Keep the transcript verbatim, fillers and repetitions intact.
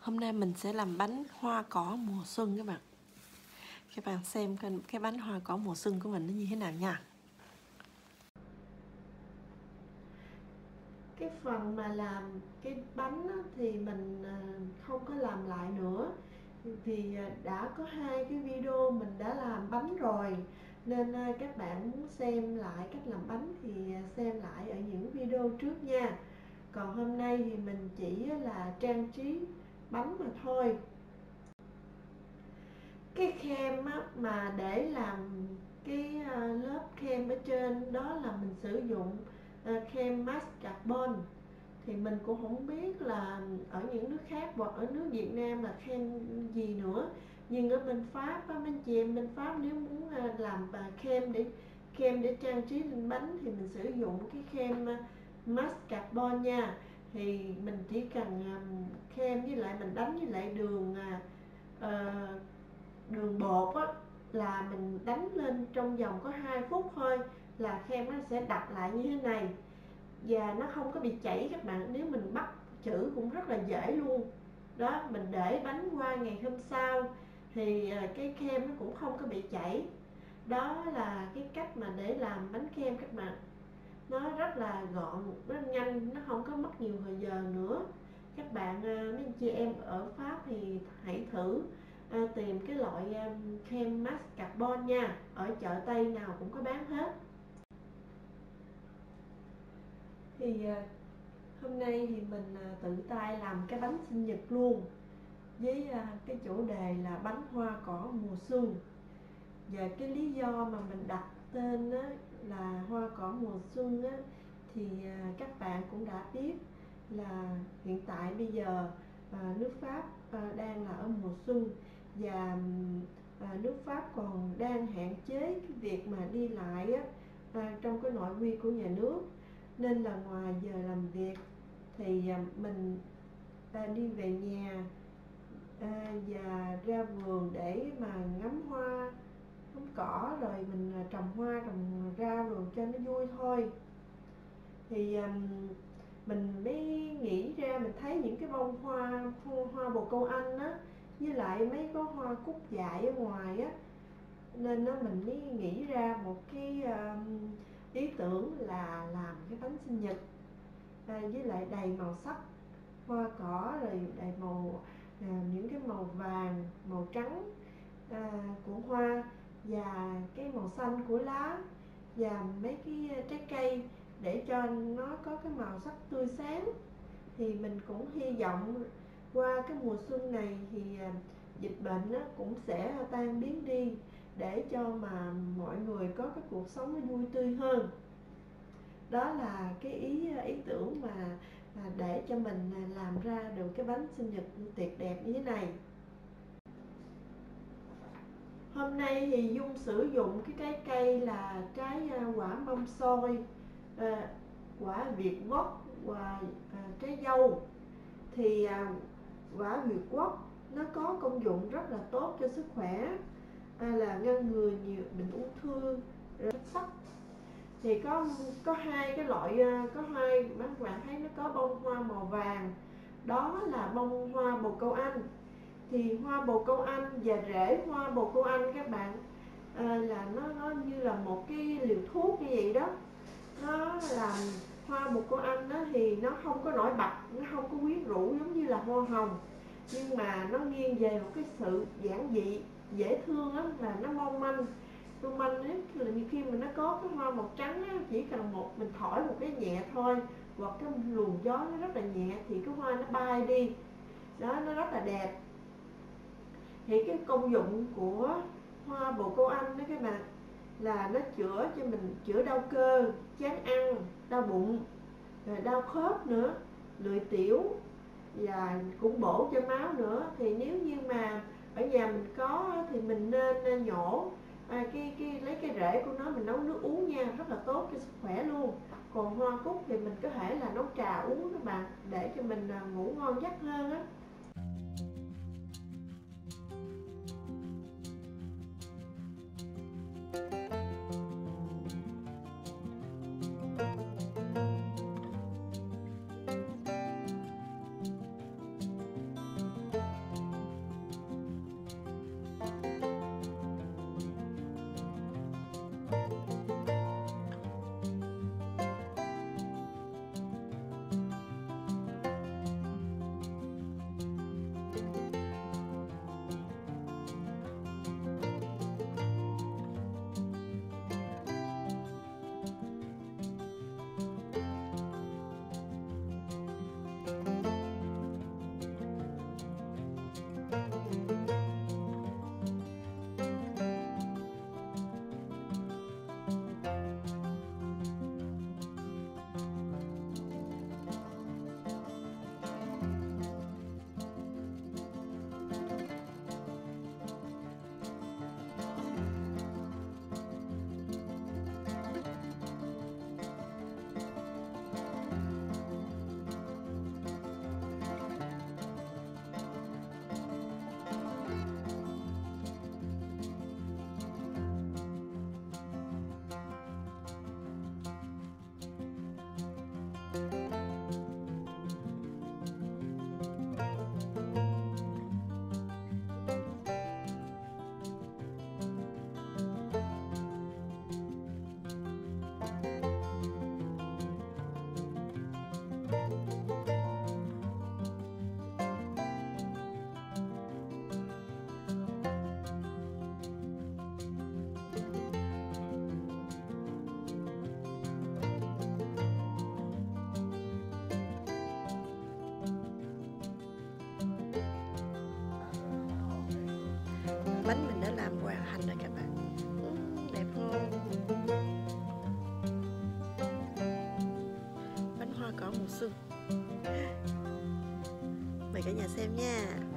Hôm nay mình sẽ làm bánh hoa cỏ mùa xuân các bạn. Các bạn xem cái, cái bánh hoa cỏ mùa xuân của mình nó như thế nào nha. Cái phần mà làm cái bánh á, thì mình không có làm lại nữa. Vì đã có hai cái video mình đã làm bánh rồi, nên các bạn muốn xem lại cách làm bánh thì xem lại ở những video trước nha. Còn hôm nay thì mình chỉ là trang trí bánh mà thôi. Cái kem á, mà để làm cái lớp kem ở trên đó là mình sử dụng kem mascarpone. Thì mình cũng không biết là ở những nước khác hoặc ở nước Việt Nam là kem gì nữa, nhưng ở bên Pháp á, mấy chị em bên Pháp nếu muốn làm kem để kem để trang trí lên bánh thì mình sử dụng cái kem mascarpone nha. Thì mình chỉ cần kem với lại mình đánh với lại đường uh, đường bột á, là mình đánh lên trong vòng có hai phút thôi là kem nó sẽ đặc lại như thế này và nó không có bị chảy các bạn. Nếu mình bắt chữ cũng rất là dễ luôn đó. Mình để bánh qua ngày hôm sau thì cái kem nó cũng không có bị chảy. Đó là cái cách mà để làm bánh kem các bạn. Nó rất là gọn, nó nhanh, nó không có mất nhiều thời giờ nữa. Các bạn mấy anh chị em ở Pháp thì hãy thử à, tìm cái loại um, kem mascarpone nha. Ở chợ Tây nào cũng có bán hết. Thì à, hôm nay thì mình à, tự tay làm cái bánh sinh nhật luôn, với à, cái chủ đề là bánh hoa cỏ mùa xuân. Và cái lý do mà mình đặt tên á, là hoa cỏ mùa xuân á, thì à, các bạn cũng đã biết là hiện tại bây giờ à, nước Pháp à, đang là ở mùa xuân, và à, nước Pháp còn đang hạn chế cái việc mà đi lại á, à, trong cái nội quy của nhà nước. Nên là ngoài giờ làm việc thì à, mình à, đi về nhà à, và ra vườn để mà ngắm hoa ngắm cỏ, rồi mình trồng hoa trồng rau rồi cho nó vui thôi. Thì um, mình mới nghĩ ra, mình thấy những cái bông hoa hoa bồ câu Anh á, với lại mấy có hoa cúc dại ở ngoài á, nên nó mình mới nghĩ ra một cái um, ý tưởng là làm cái bánh sinh nhật à, với lại đầy màu sắc hoa cỏ, rồi đầy màu à, những cái màu vàng, màu trắng à, của hoa, và cái màu xanh của lá, và mấy cái trái cây để cho nó có cái màu sắc tươi sáng. Thì mình cũng hy vọng qua cái mùa xuân này thì dịch bệnh nó cũng sẽ tan biến đi, để cho mà mọi người có cái cuộc sống nó vui tươi hơn. Đó là cái ý ý tưởng mà để cho mình làm ra được cái bánh sinh nhật tuyệt đẹp như thế này. Hôm nay thì Dung sử dụng cái trái cây là trái quả mâm xôi, à, quả Việt Quất và à, trái dâu. Thì à, quả Việt Quất nó có công dụng rất là tốt cho sức khỏe, à, là ngăn ngừa nhiều bệnh ung thư, sắt. Thì có có hai cái loại, có hai các bạn thấy nó có bông hoa màu vàng, đó là bông hoa bồ câu Anh. Thì hoa bồ câu Anh và rễ hoa bồ câu Anh các bạn à, là nó, nó như là một cái liều thuốc như vậy đó. Nó làm hoa bồ câu Anh đó thì nó không có nổi bật, nó không có quyến rũ giống như là hoa hồng, nhưng mà nó nghiêng về một cái sự giản dị, dễ thương lắm, là nó mong manh. Mong manh ấy, là như khi mà nó có cái hoa màu trắng á, chỉ cần một mình thổi một cái nhẹ thôi, hoặc cái luồng gió nó rất là nhẹ thì cái hoa nó bay đi, đó nó rất là đẹp. Thì cái công dụng của hoa bồ câu Anh đó các bạn là nó chữa cho mình, chữa đau cơ, chán ăn, đau bụng, rồi đau khớp nữa, lưỡi tiểu, và cũng bổ cho máu nữa. Thì nếu như mà ở nhà mình có thì mình nên nhổ à, cái cái lấy cái rễ của nó mình nấu nước uống nha, rất là tốt cho sức khỏe luôn. Còn hoa cúc thì mình có thể là nấu trà uống các bạn, để cho mình ngủ ngon giấc hơn á. mùa xuân. Mời cả nhà xem nha.